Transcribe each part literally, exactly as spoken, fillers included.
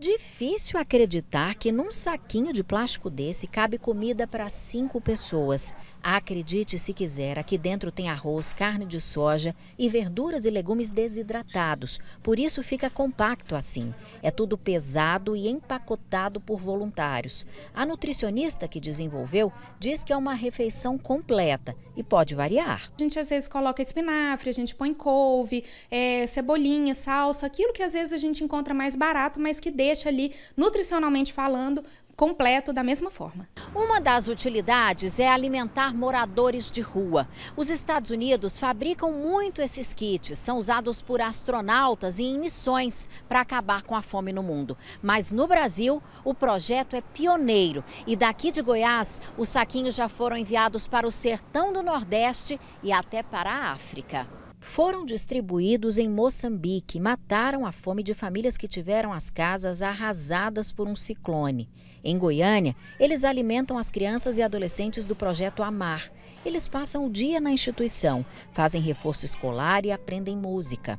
Difícil acreditar que num saquinho de plástico desse cabe comida para cinco pessoas. Acredite se quiser, aqui dentro tem arroz, carne de soja e verduras e legumes desidratados. Por isso fica compacto assim. É tudo pesado e empacotado por voluntários. A nutricionista que desenvolveu diz que é uma refeição completa e pode variar. A gente às vezes coloca espinafre, a gente põe couve, é, cebolinha, salsa, aquilo que às vezes a gente encontra mais barato, mas que deixa ali, nutricionalmente falando, completo da mesma forma. Uma das utilidades é alimentar moradores de rua. Os Estados Unidos fabricam muito esses kits, são usados por astronautas e em missões para acabar com a fome no mundo. Mas no Brasil, o projeto é pioneiro e daqui de Goiás, os saquinhos já foram enviados para o sertão do Nordeste e até para a África. Foram distribuídos em Moçambique, mataram a fome de famílias que tiveram as casas arrasadas por um ciclone. Em Goiânia, eles alimentam as crianças e adolescentes do projeto Amar. Eles passam o dia na instituição, fazem reforço escolar e aprendem música.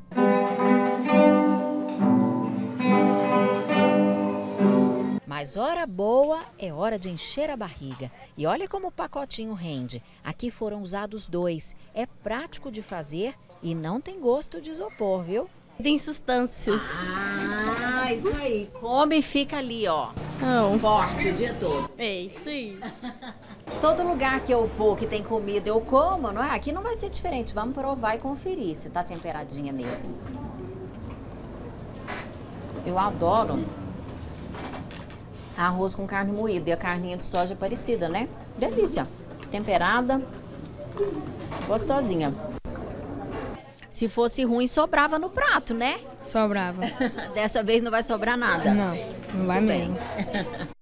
Mas hora boa é hora de encher a barriga. E olha como o pacotinho rende. Aqui foram usados dois. É prático de fazer e não tem gosto de isopor, viu? Tem substâncias. Ah, isso aí. Come e fica ali, ó. Não. Forte o dia todo. É isso aí. Todo lugar que eu vou que tem comida eu como, não é? Aqui não vai ser diferente. Vamos provar e conferir se tá temperadinha mesmo. Eu adoro arroz com carne moída e a carninha de soja é parecida, né? Delícia. Temperada, gostosinha. Se fosse ruim, sobrava no prato, né? Sobrava. Dessa vez não vai sobrar nada. Não, não vai Tudo mesmo. bem.